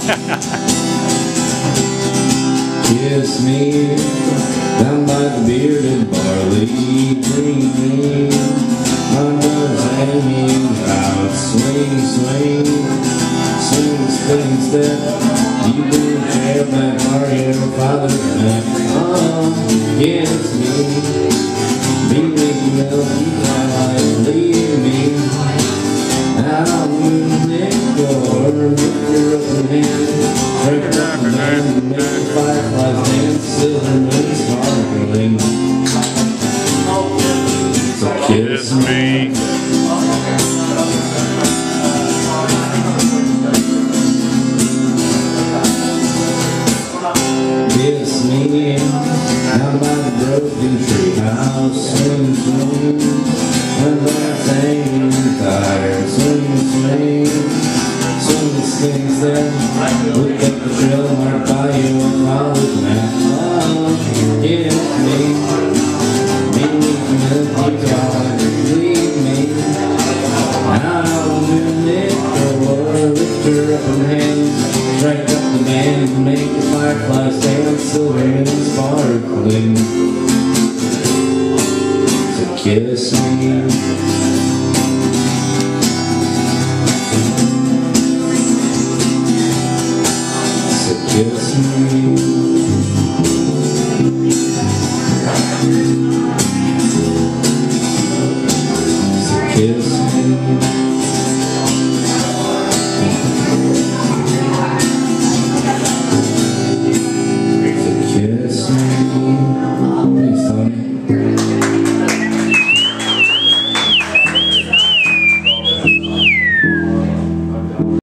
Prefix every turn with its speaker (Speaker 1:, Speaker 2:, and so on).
Speaker 1: Kiss me down by the bearded barley green. Under's hanging out, swing, swing, swing, swing step. You do chair back, are your father's neck. Kiss me, be with milk, leave me. Out on your neck or lift your open hand. Break it up and down, make the fireflies dance, silver moon sparkling. So kiss me. Kiss me down by the broken tree house, swing, swing. When they're hanging tired, swing, swing. Swing the swings there, look at the trail marked by your father's map. Kiss me, meet me from the guitar, leave me. Out on your neck or lift her up in hands. Strike up the band, make the fireflies dance, silver and sparkling. So kiss me. So kiss me. So kiss me.